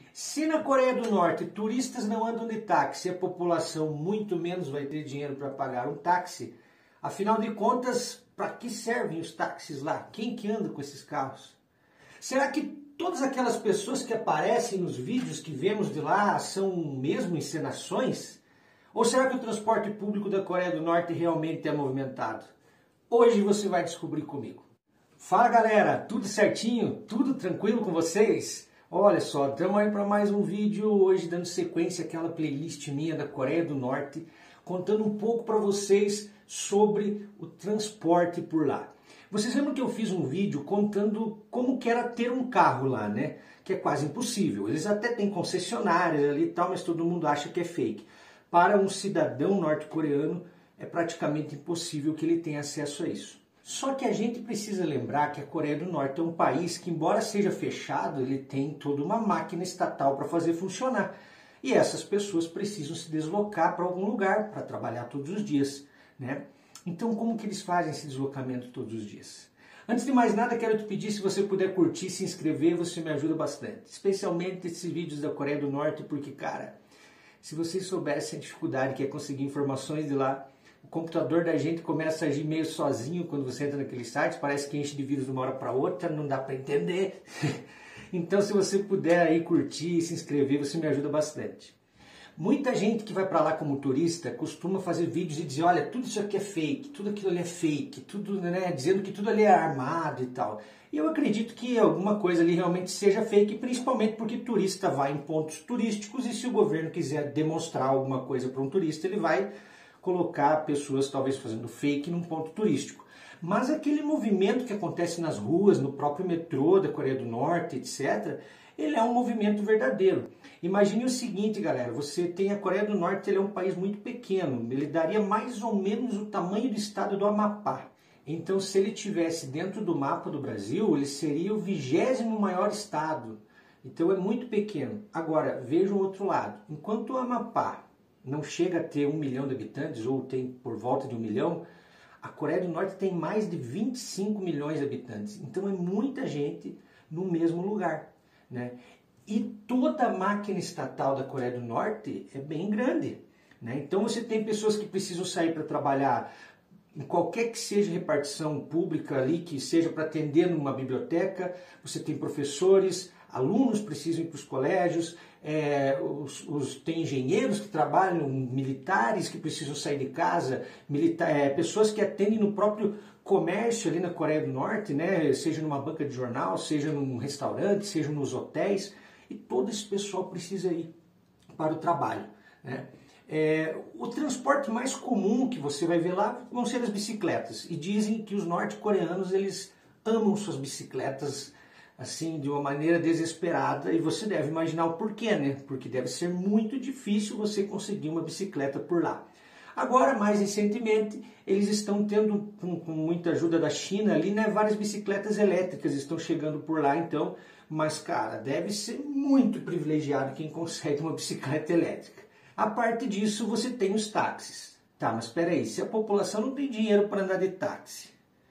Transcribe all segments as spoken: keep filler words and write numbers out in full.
Se na Coreia do Norte turistas não andam de táxi e a população muito menos vai ter dinheiro para pagar um táxi, afinal de contas, para que servem os táxis lá? Quem que anda com esses carros? Será que todas aquelas pessoas que aparecem nos vídeos que vemos de lá são mesmo encenações? Ou será que o transporte público da Coreia do Norte realmente é movimentado? Hoje você vai descobrir comigo. Fala galera, tudo certinho? Tudo tranquilo com vocês? Olha só, estamos aí para mais um vídeo hoje dando sequência àquela playlist minha da Coreia do Norte, contando um pouco para vocês sobre o transporte por lá. Vocês lembram que eu fiz um vídeo contando como que era ter um carro lá, né? Que é quase impossível. Eles até têm concessionárias ali e tal, mas todo mundo acha que é fake. Para um cidadão norte-coreano é praticamente impossível que ele tenha acesso a isso. Só que a gente precisa lembrar que a Coreia do Norte é um país que, embora seja fechado, ele tem toda uma máquina estatal para fazer funcionar. E essas pessoas precisam se deslocar para algum lugar para trabalhar todos os dias, né? Então, como que eles fazem esse deslocamento todos os dias? Antes de mais nada, quero te pedir, se você puder curtir, se inscrever, você me ajuda bastante. Especialmente esses vídeos da Coreia do Norte, porque, cara, se vocês soubessem a dificuldade que é conseguir informações de lá, o computador da gente começa a agir meio sozinho quando você entra naqueles sites, parece que enche de vírus de uma hora para outra, não dá para entender. Então, se você puder aí curtir e se inscrever, você me ajuda bastante. Muita gente que vai para lá como turista costuma fazer vídeos e dizer, olha, tudo isso aqui é fake, tudo aquilo ali é fake, tudo, né, dizendo que tudo ali é armado e tal. E eu acredito que alguma coisa ali realmente seja fake, principalmente porque turista vai em pontos turísticos e se o governo quiser demonstrar alguma coisa para um turista, ele vai colocar pessoas talvez fazendo fake num ponto turístico. Mas aquele movimento que acontece nas ruas, no próprio metrô da Coreia do Norte, etcétera, ele é um movimento verdadeiro. Imagine o seguinte, galera, você tem a Coreia do Norte, ele é um país muito pequeno, ele daria mais ou menos o tamanho do estado do Amapá. Então, se ele tivesse dentro do mapa do Brasil, ele seria o vigésimo maior estado. Então, é muito pequeno. Agora, veja o outro lado. Enquanto o Amapá não chega a ter um milhão de habitantes, ou tem por volta de um milhão, a Coreia do Norte tem mais de vinte e cinco milhões de habitantes. Então, é muita gente no mesmo lugar, né? E toda a máquina estatal da Coreia do Norte é bem grande, né? Então você tem pessoas que precisam sair para trabalhar em qualquer que seja repartição pública ali, que seja para atender numa biblioteca, você tem professores, alunos precisam ir para os colégios, é, os, os, tem engenheiros que trabalham, militares que precisam sair de casa, militar, é, pessoas que atendem no próprio comércio ali na Coreia do Norte, né? Seja numa banca de jornal, seja num restaurante, seja nos hotéis, e todo esse pessoal precisa ir para o trabalho, né? É, o transporte mais comum que você vai ver lá vão ser as bicicletas, e dizem que os norte-coreanos eles amam suas bicicletas assim de uma maneira desesperada, e você deve imaginar o porquê, né? Porque deve ser muito difícil você conseguir uma bicicleta por lá. Agora, mais recentemente, eles estão tendo, com, com muita ajuda da China ali, né, várias bicicletas elétricas estão chegando por lá, então, mas cara, deve ser muito privilegiado quem consegue uma bicicleta elétrica. A parte disso, você tem os táxis. Tá, mas espera aí, se a população não tem dinheiro para andar de táxi,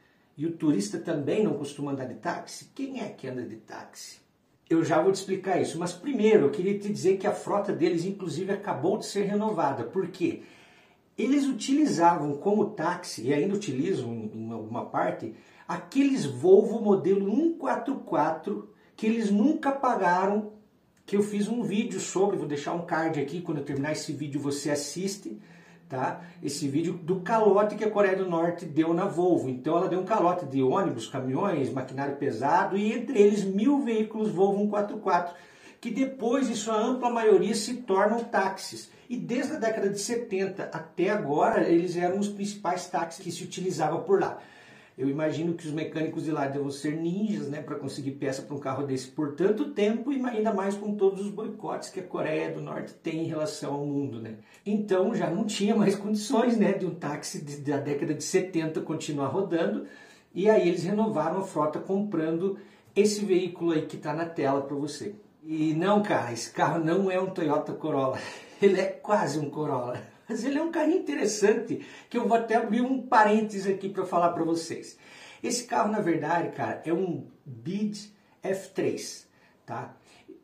e o turista também não costuma andar de táxi, quem é que anda de táxi? Eu já vou te explicar isso, mas primeiro eu queria te dizer que a frota deles, inclusive, acabou de ser renovada. Por quê? Eles utilizavam como táxi, e ainda utilizam em alguma parte, aqueles Volvo modelo cento e quarenta e quatro que eles nunca pagaram, que eu fiz um vídeo sobre, vou deixar um card aqui, quando eu terminar esse vídeo você assiste, tá? Esse vídeo do calote que a Coreia do Norte deu na Volvo. Então ela deu um calote de ônibus, caminhões, maquinário pesado, e entre eles mil veículos Volvo cento e quarenta e quatro, que depois, em sua ampla maioria, se tornam táxis. E desde a década de setenta até agora, eles eram os principais táxis que se utilizavam por lá. Eu imagino que os mecânicos de lá devam ser ninjas, né, para conseguir peça para um carro desse por tanto tempo, e ainda mais com todos os boicotes que a Coreia do Norte tem em relação ao mundo, né? Então já não tinha mais condições, né, de um táxi da década de setenta continuar rodando, e aí eles renovaram a frota comprando esse veículo aí que está na tela para você. E não, cara, esse carro não é um Toyota Corolla, ele é quase um Corolla. Mas ele é um carrinho interessante, que eu vou até abrir um parênteses aqui para falar para vocês. Esse carro, na verdade, cara, é um B Y D F três, tá?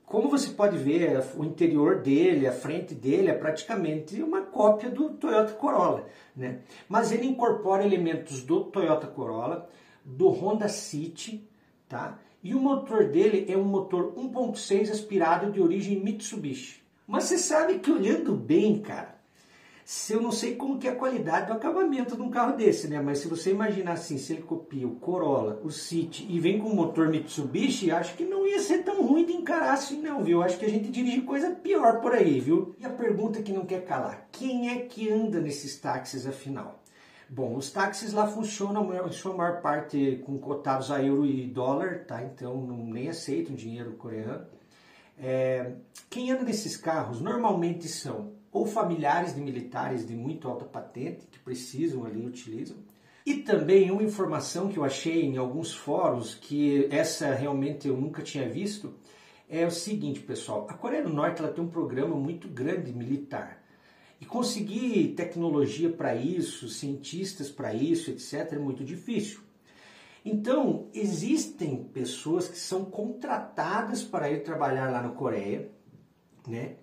Como você pode ver, o interior dele, a frente dele é praticamente uma cópia do Toyota Corolla, né? Mas ele incorpora elementos do Toyota Corolla, do Honda City, tá? E o motor dele é um motor um ponto seis aspirado de origem Mitsubishi. Mas você sabe que olhando bem, cara, se eu não sei como que é a qualidade do acabamento de um carro desse, né? Mas se você imaginar assim, se ele copia o Corolla, o City e vem com um motor Mitsubishi, acho que não ia ser tão ruim de encarar assim não, viu? Acho que a gente dirige coisa pior por aí, viu? E a pergunta que não quer calar, quem é que anda nesses táxis afinal? Bom, os táxis lá funcionam em sua maior parte com cotados a euro e dólar, tá? Então não, nem aceitam dinheiro coreano. É, quem anda nesses carros normalmente são ou familiares de militares de muito alta patente, que precisam ali, utilizam. E também uma informação que eu achei em alguns fóruns, que essa realmente eu nunca tinha visto, é o seguinte, pessoal. A Coreia do Norte ela tem um programa muito grande militar. E conseguir tecnologia para isso, cientistas para isso, etcétera, é muito difícil. Então, existem pessoas que são contratadas para ir trabalhar lá na Coreia, né?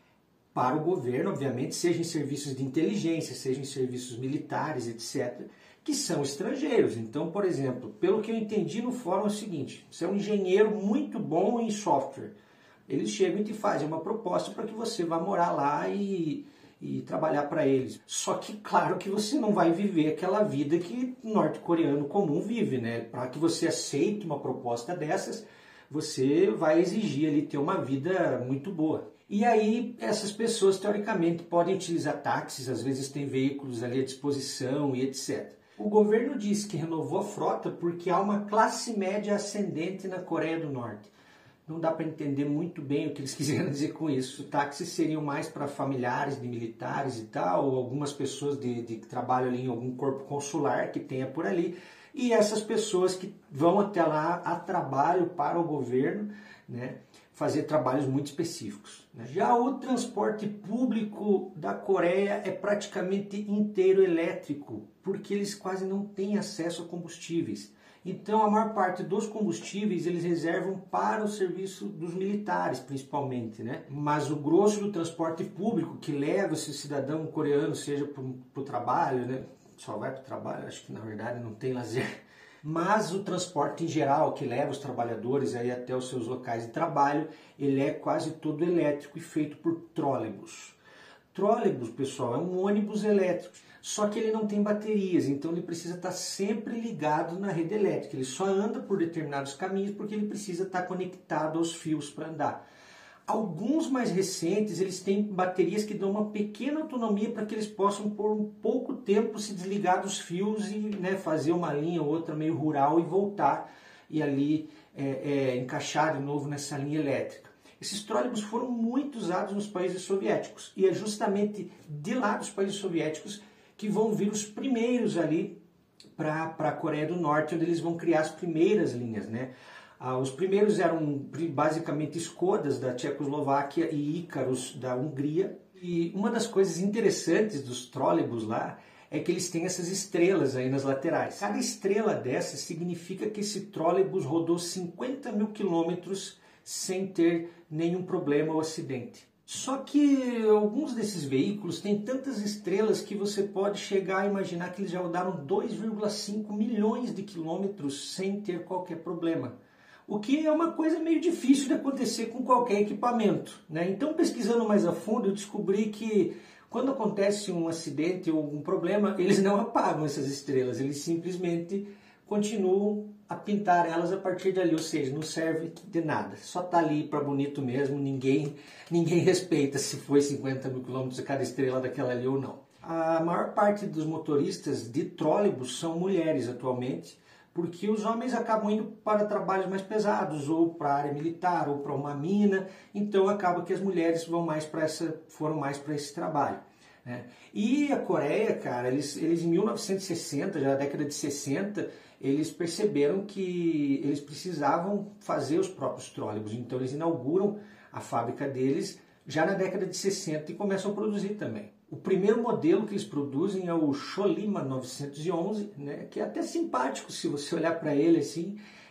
Para o governo, obviamente, seja em serviços de inteligência, seja em serviços militares, etcétera, que são estrangeiros. Então, por exemplo, pelo que eu entendi no fórum é o seguinte, você é um engenheiro muito bom em software. Eles chegam e te fazem uma proposta para que você vá morar lá e, e trabalhar para eles. Só que, claro que você não vai viver aquela vida que o norte-coreano comum vive, né? Para que você aceite uma proposta dessas, você vai exigir ali ter uma vida muito boa. E aí essas pessoas teoricamente podem utilizar táxis, às vezes tem veículos ali à disposição e etcétera. O governo diz que renovou a frota porque há uma classe média ascendente na Coreia do Norte. Não dá para entender muito bem o que eles quiseram dizer com isso. Táxis seriam mais para familiares de militares e tal, ou algumas pessoas de, de que trabalham ali em algum corpo consular que tenha por ali. E essas pessoas que vão até lá a trabalho para o governo, né, fazer trabalhos muito específicos. Né? Já o transporte público da Coreia é praticamente inteiro elétrico, porque eles quase não têm acesso a combustíveis. Então a maior parte dos combustíveis eles reservam para o serviço dos militares, principalmente, né? Mas o grosso do transporte público que leva esse cidadão coreano, seja para o trabalho, né? Só vai para o trabalho, acho que na verdade não tem lazer. Mas o transporte em geral, que leva os trabalhadores aí até os seus locais de trabalho, ele é quase todo elétrico e feito por trólebus. Trólebus, pessoal, é um ônibus elétrico, só que ele não tem baterias, então ele precisa estar sempre ligado na rede elétrica. Ele só anda por determinados caminhos porque ele precisa estar conectado aos fios para andar. Alguns mais recentes, eles têm baterias que dão uma pequena autonomia para que eles possam por um pouco tempo se desligar dos fios e, né, fazer uma linha ou outra meio rural e voltar e ali é, é, encaixar de novo nessa linha elétrica. Esses trólebus foram muito usados nos países soviéticos e é justamente de lá dos países soviéticos que vão vir os primeiros ali para a Coreia do Norte, onde eles vão criar as primeiras linhas, né? Ah, os primeiros eram basicamente Skodas da Tchecoslováquia e Ícaros da Hungria. E uma das coisas interessantes dos trólebus lá é que eles têm essas estrelas aí nas laterais. Cada estrela dessa significa que esse trólebus rodou cinquenta mil quilômetros sem ter nenhum problema ou acidente. Só que alguns desses veículos têm tantas estrelas que você pode chegar a imaginar que eles já rodaram dois vírgula cinco milhões de quilômetros sem ter qualquer problema. O que é uma coisa meio difícil de acontecer com qualquer equipamento, né? Então, pesquisando mais a fundo, eu descobri que quando acontece um acidente ou um problema, eles não apagam essas estrelas, eles simplesmente continuam a pintar elas a partir dali, ou seja, não serve de nada, só está ali para bonito mesmo, ninguém, ninguém respeita se foi cinquenta mil quilômetros a cada estrela daquela ali ou não. A maior parte dos motoristas de trólebus são mulheres atualmente, porque os homens acabam indo para trabalhos mais pesados, ou para a área militar, ou para uma mina, então acaba que as mulheres vão mais para essa, foram mais para esse trabalho. Né? E a Coreia, cara, eles, eles em mil novecentos e sessenta, já na década de sessenta, eles perceberam que eles precisavam fazer os próprios trólebus, então eles inauguram a fábrica deles já na década de sessenta e começam a produzir também. O primeiro modelo que eles produzem é o Cholima novecentos e onze, né, que é até simpático se você olhar para ele assim.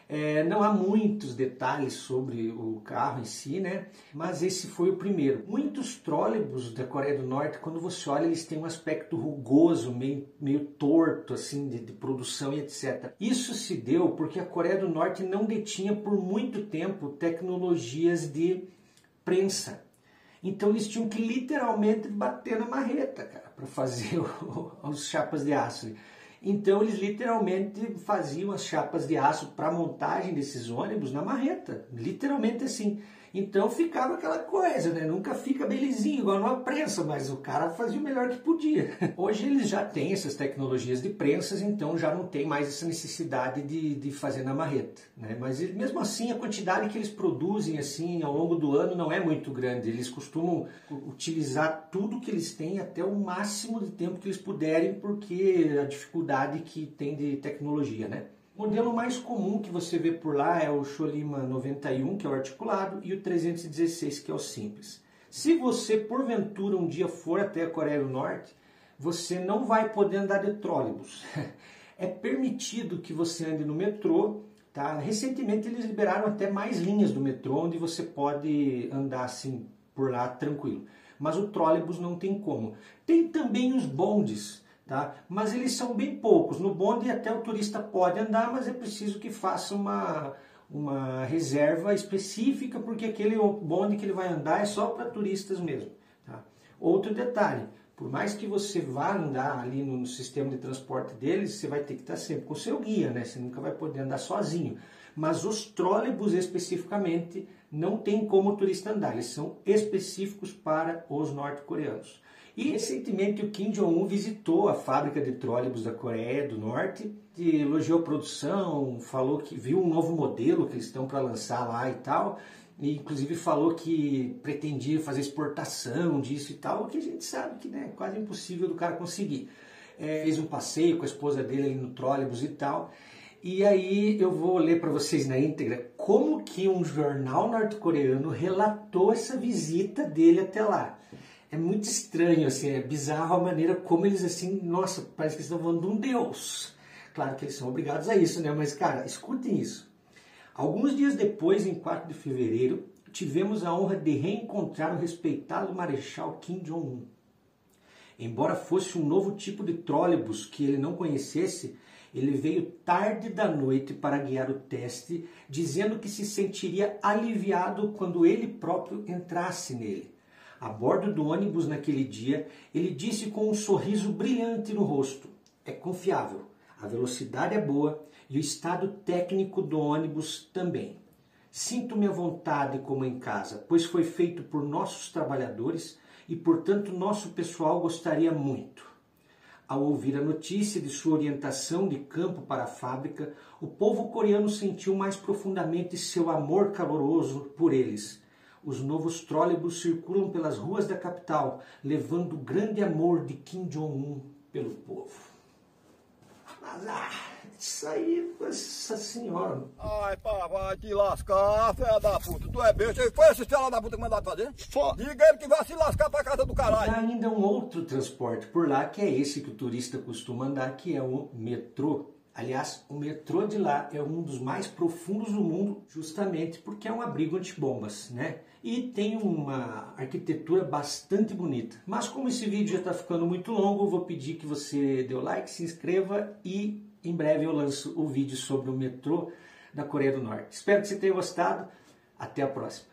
É, não há muitos detalhes sobre o carro em si, né? Mas esse foi o primeiro. Muitos trólebus da Coreia do Norte, quando você olha, eles têm um aspecto rugoso, meio, meio torto, assim, de, de produção e etcétera. Isso se deu porque a Coreia do Norte não detinha por muito tempo tecnologias de prensa. Então eles tinham que literalmente bater na marreta, cara, para fazer o, os chapas de aço. Então eles literalmente faziam as chapas de aço para a montagem desses ônibus na marreta, literalmente assim. Então ficava aquela coisa, né? Nunca fica belezinho, igual numa prensa, mas o cara fazia o melhor que podia. Hoje eles já têm essas tecnologias de prensas, então já não tem mais essa necessidade de, de fazer na marreta, né? Mas mesmo assim a quantidade que eles produzem assim ao longo do ano não é muito grande. Eles costumam utilizar tudo que eles têm até o máximo de tempo que eles puderem, porque a dificuldade que tem de tecnologia, né? O modelo mais comum que você vê por lá é o Cholima noventa e um, que é o articulado, e o trezentos e dezesseis, que é o simples. Se você, porventura, um dia for até a Coreia do Norte, você não vai poder andar de trólebus. É permitido que você ande no metrô, tá? Recentemente eles liberaram até mais linhas do metrô, onde você pode andar assim por lá tranquilo. Mas o trólebus não tem como. Tem também os bondes, tá? Mas eles são bem poucos. No bonde até o turista pode andar, mas é preciso que faça uma, uma reserva específica, porque aquele bonde que ele vai andar é só para turistas mesmo, tá? Outro detalhe, por mais que você vá andar ali no, no sistema de transporte deles, você vai ter que estar sempre com o seu guia, né? Você nunca vai poder andar sozinho. Mas os trólebus especificamente não tem como o turista andar, eles são específicos para os norte-coreanos. E recentemente o Kim Jong-un visitou a fábrica de trólebus da Coreia do Norte, e elogiou a produção, falou que viu um novo modelo que eles estão para lançar lá e tal, e inclusive falou que pretendia fazer exportação disso e tal, o que a gente sabe que, né, é quase impossível do cara conseguir. É, fez um passeio com a esposa dele ali no trólebus e tal, e aí eu vou ler para vocês na íntegra como que um jornal norte-coreano relatou essa visita dele até lá. É muito estranho, assim, é bizarro a maneira como eles, assim, nossa, parece que eles estão falando de um deus. Claro que eles são obrigados a isso, né? Mas, cara, escutem isso. Alguns dias depois, em quatro de fevereiro, tivemos a honra de reencontrar o respeitado Marechal Kim Jong-un. Embora fosse um novo tipo de trólebus que ele não conhecesse, ele veio tarde da noite para guiar o teste, dizendo que se sentiria aliviado quando ele próprio entrasse nele. A bordo do ônibus naquele dia, ele disse com um sorriso brilhante no rosto: é confiável, a velocidade é boa e o estado técnico do ônibus também. Sinto-me à vontade como em casa, pois foi feito por nossos trabalhadores e, portanto, nosso pessoal gostaria muito. Ao ouvir a notícia de sua orientação de campo para a fábrica, o povo coreano sentiu mais profundamente seu amor caloroso por eles. Os novos trólebus circulam pelas ruas da capital, levando o grande amor de Kim Jong-un pelo povo. Mas, ah, isso aí, nossa senhora. Ai, pá, vai te lascar, filha da puta. Tu é besta. Foi esse filho da puta que mandaram fazer? Fó. Diga ele que vai se lascar pra casa do caralho. Há ainda um outro transporte por lá, que é esse que o turista costuma andar, que é o metrô. Aliás, o metrô de lá é um dos mais profundos do mundo, justamente porque é um abrigo antibombas, né? E tem uma arquitetura bastante bonita. Mas como esse vídeo já está ficando muito longo, eu vou pedir que você dê o like, se inscreva e em breve eu lanço o vídeo sobre o metrô da Coreia do Norte. Espero que você tenha gostado. Até a próxima.